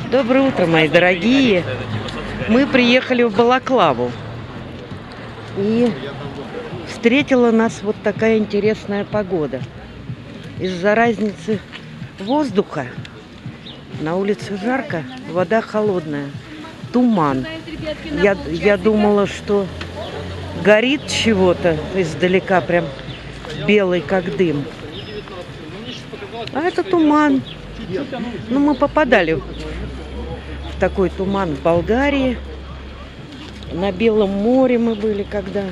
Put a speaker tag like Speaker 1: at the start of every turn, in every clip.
Speaker 1: Доброе утро, мои дорогие. Мы приехали в Балаклаву. И встретила нас вот такая интересная погода. Из-за разницы воздуха на улице жарко, вода холодная, туман. Я думала, что горит чего-то издалека, прям белый, как дым. А это туман. Ну, мы попадали в такой туман в Болгарии. На Белом море мы были когда.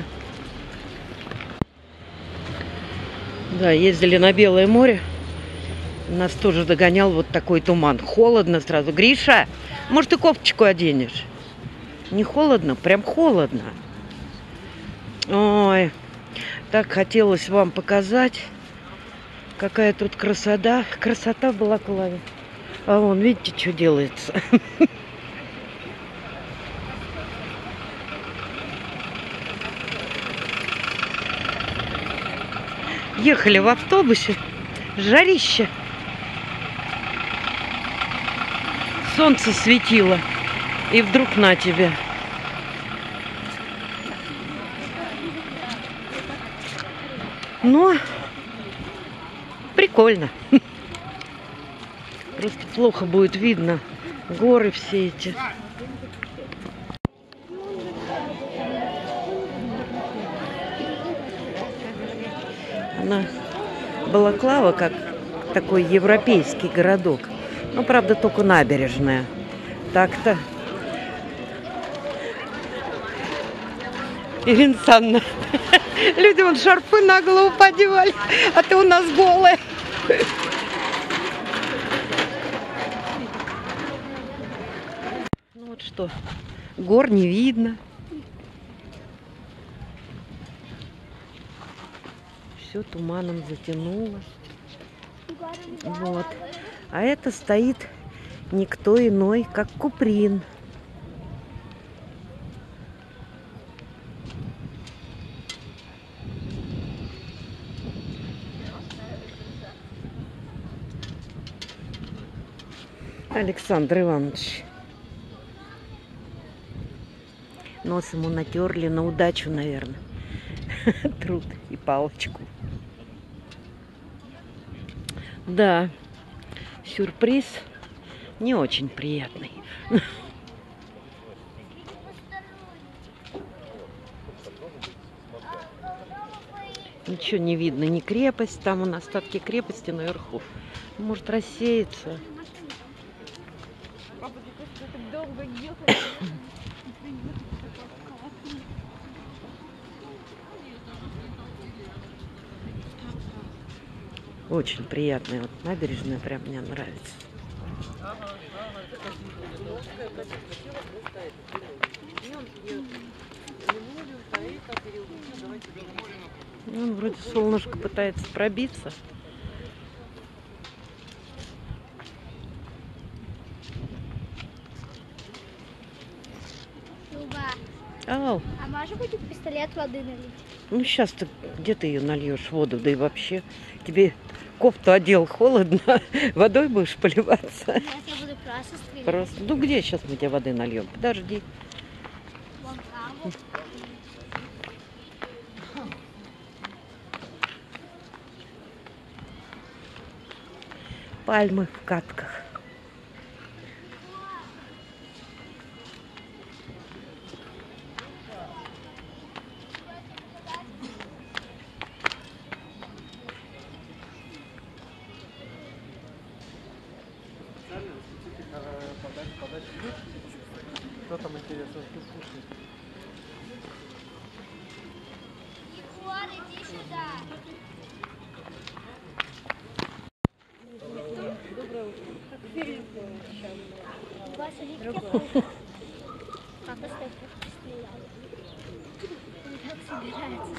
Speaker 1: Да, ездили на Белое море. Нас тоже догонял вот такой туман. Холодно сразу. Гриша, может, ты кофточку оденешь? Не холодно? Прям холодно. Ой, так хотелось вам показать, какая тут красота. Красота в Балаклаве. А вон, видите, что делается? Ехали в автобусе. Жарище. Солнце светило. И вдруг на тебе. Но прикольно. Просто плохо будет видно горы все эти. Она Балаклава как такой европейский городок. Ну, правда, только набережная. Так-то. Ирина Александровна, люди вон шарфы на голову подевали, а ты у нас голая. Ну вот что, гор не видно. Все туманом затянуло. Вот. А это стоит никто иной, как Куприн. Александр Иванович. Нос ему натерли на удачу, наверное. Труд и палочку. Да, сюрприз не очень приятный. Ничего не видно, ни крепость. Там у нас остатки крепости наверху. Может рассеяться. Очень приятная вот набережная, прям мне нравится. Ну, вроде солнышко пытается пробиться. Ау.
Speaker 2: А можно будет пистолет воды налить?
Speaker 1: Ну, сейчас ты где ты ее нальешь, воду? Да и вообще, тебе кофту одел, холодно, водой будешь поливаться.
Speaker 2: Нет, я буду просто стрелять.
Speaker 1: Просто. Ну, где сейчас мы тебе воды нальем? Подожди.
Speaker 2: Вон там.
Speaker 1: Пальмы в катках.
Speaker 3: Что там интересно? Что слушать?
Speaker 2: Егор, иди сюда.
Speaker 1: Доброе утро.
Speaker 2: Папа стрелял. Как собирается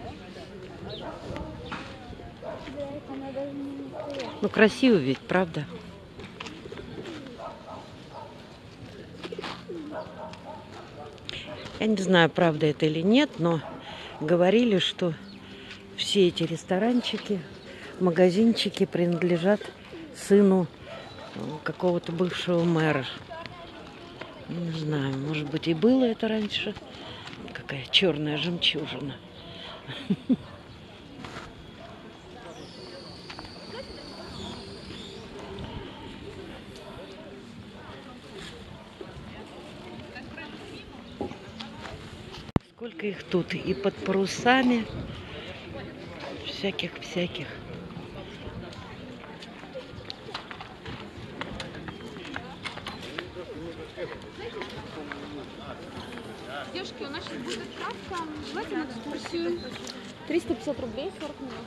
Speaker 2: стрелять?
Speaker 1: Ну, красиво ведь, правда? Я не знаю, правда это или нет, но говорили, что все эти ресторанчики, магазинчики принадлежат сыну какого-то бывшего мэра. Не знаю, может быть и было это раньше. Какая черная жемчужина. Сколько их тут и под парусами, всяких.
Speaker 4: Девушки, у нас сейчас будет отправка. Давайте на экскурсию. 350 рублей, 40 минут.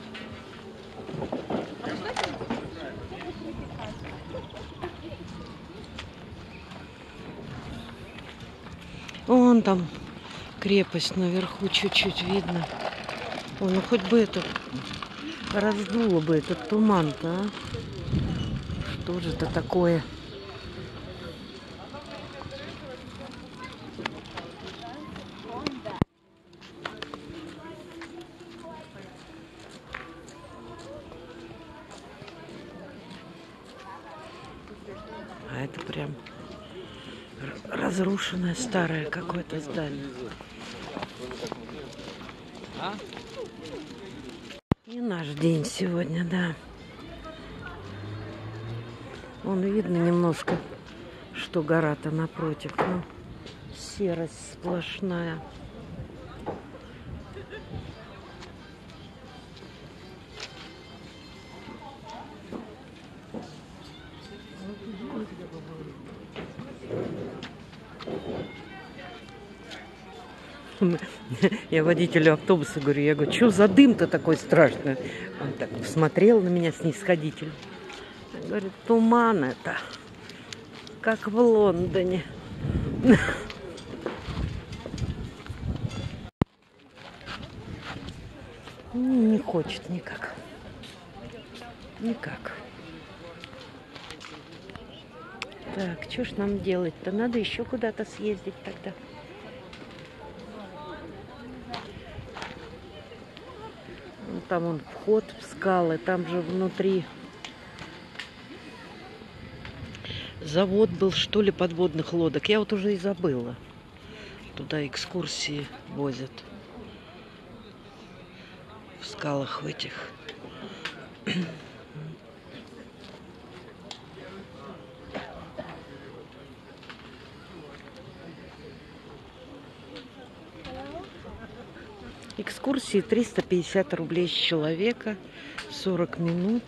Speaker 1: Вон там крепость наверху чуть-чуть видно. О, ну хоть бы это раздуло бы этот туман-то, а? Что же это такое? А это прям разрушенное старое какое-то здание. Не наш день сегодня, да. Вон видно немножко, что гора-то напротив. Ну, серость сплошная. Я водителю автобуса говорю, что за дым-то такой страшный? Он так посмотрел на меня снисходительно. Говорит, туман это, как в Лондоне. Не хочет никак. Никак. Так, что ж нам делать-то? Надо еще куда-то съездить тогда. Там он вход в скалы, там же внутри завод был, что ли, подводных лодок. Я вот уже и забыла. Туда экскурсии возят. В скалах в этих. Экскурсии 350 рублей с человека, 40 минут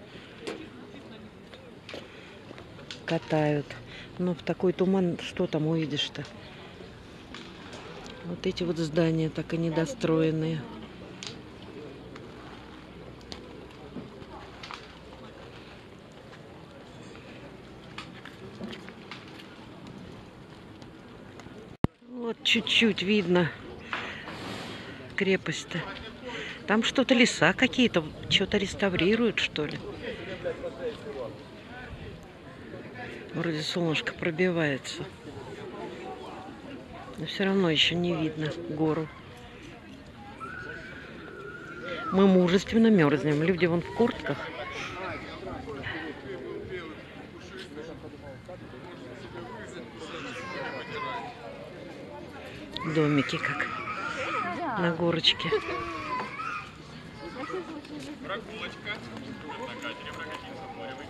Speaker 1: катают. Но в такой туман что там увидишь-то? Вот эти вот здания так и недостроенные. Вот чуть-чуть видно крепость-то. Там что-то леса какие-то, что-то реставрируют, что ли. Вроде солнышко пробивается. Но все равно еще не видно гору. Мы мужественно мерзнем. Люди вон в куртках. Домики как на горочке.
Speaker 5: Прогулочка на катере прокатиться в море.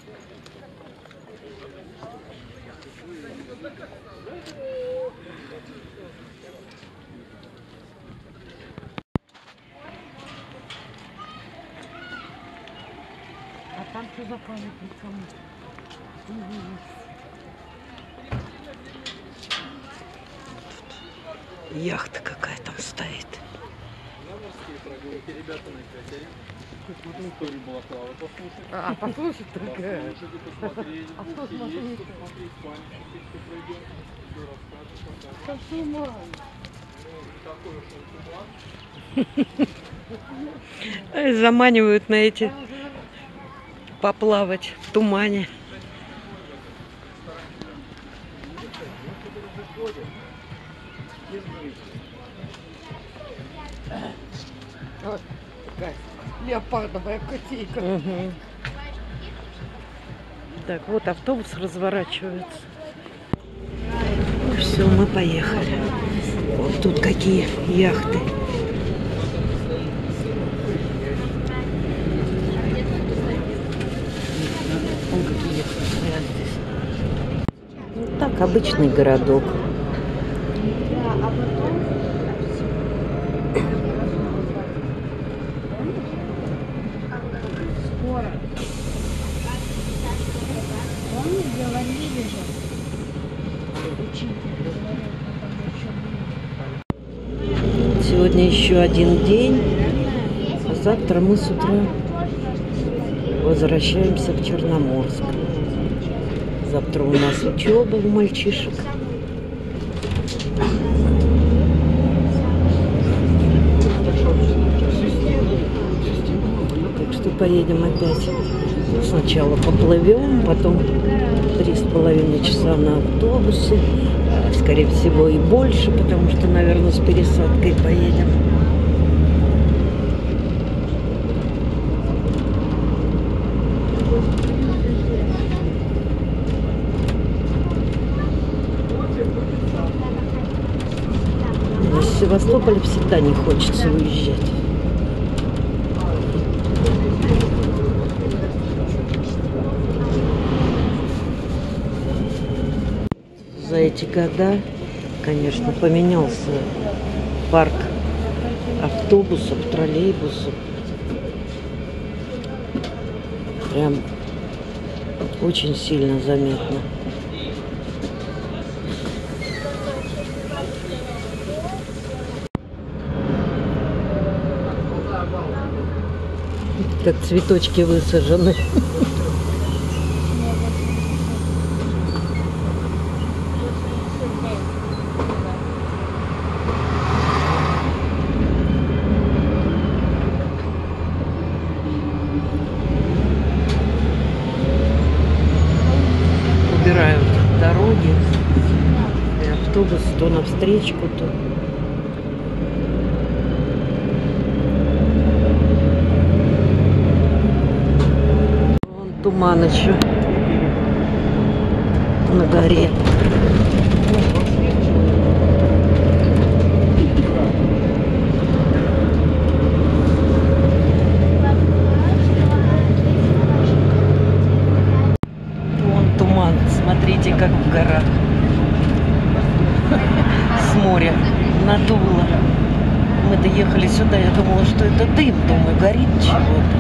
Speaker 1: А там что за памятник? Яхта какая там стоит. Послушать только. А что смотреть? Заманивают на эти поплавать в тумане. Вот такая леопардовая котейка. Угу. Так, вот автобус разворачивается. Все, мы поехали. Вот тут какие яхты. Вон какие яхты стоят здесь. Вот так, обычный городок. Сегодня еще один день, а завтра мы с утра возвращаемся в Черноморск. Завтра у нас учеба у мальчишек. Так что поедем опять. Сначала поплывем, потом 3,5 часа на автобусе. Скорее всего и больше, потому что, наверное, с пересадкой поедем. Из Севастополя всегда не хочется уезжать. За эти года, конечно, поменялся парк автобусов, троллейбусов. Прям очень сильно заметно. Как цветочки высажены. Убирают дороги, и автобус то навстречку, то... Вон туман еще на горе. Смотрите, как в горах. С моря надуло. Мы доехали сюда, я думала, что это дым. Думаю, горит чего-то.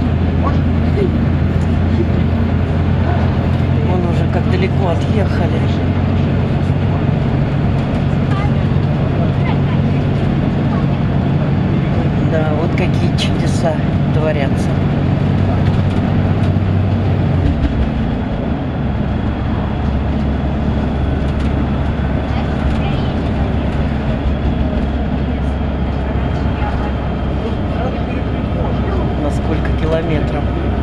Speaker 1: Вон уже как далеко отъехали. Да, вот какие чудеса творятся. Километров.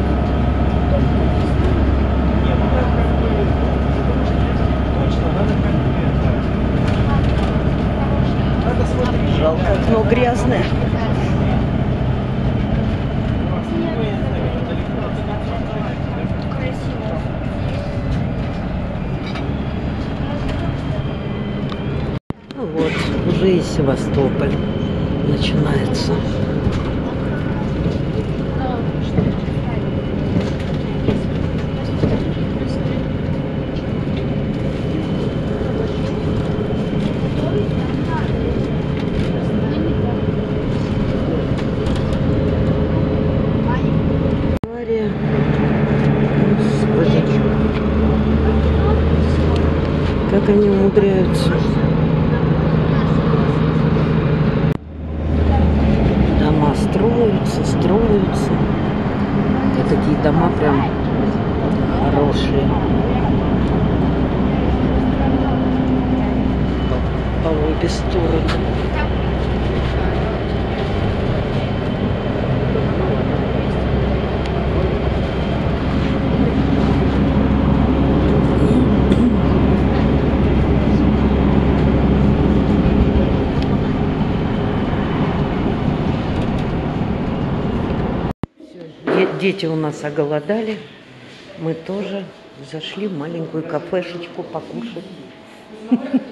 Speaker 1: Жалко, окно грязное. Вот, уже и Севастополь начинается. Как они умудряются. Дома строятся, строятся. И такие дома прям хорошие. По обе стороны. Дети у нас оголодали. Мы тоже зашли в маленькую кафешечку покушать.